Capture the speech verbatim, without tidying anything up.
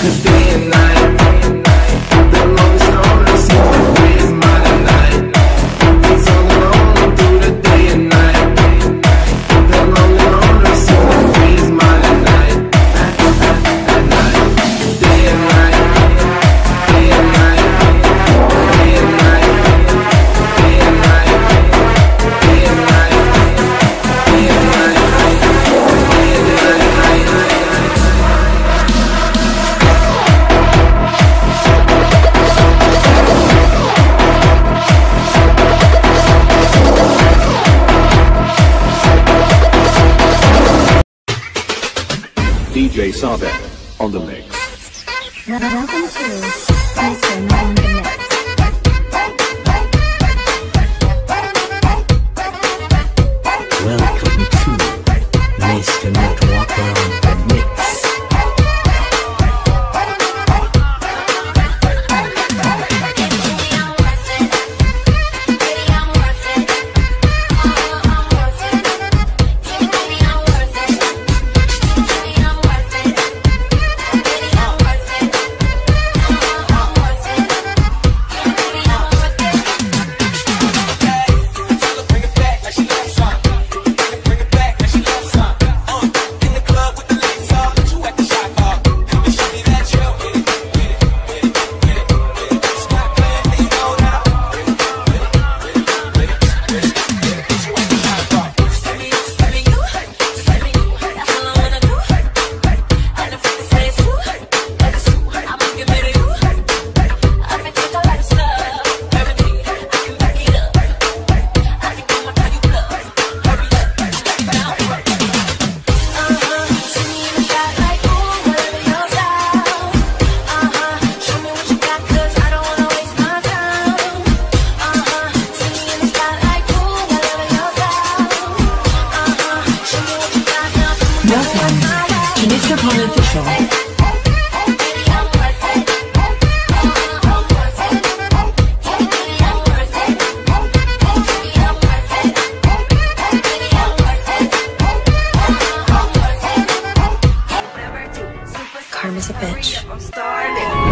'cause day and night, the longest song I see my way is mine tonight. It's all alone through the day and night. The lonely loner see my way is mine tonight. At, at, at night, day and night, day and night, day and night, day and night, day and night, day and night, day and night. D J Sabek on the mix. Welcome to Mister Mo on the Mix. Welcome to Mister Netwalker on the mix. Karma's a bitch. I'm starting.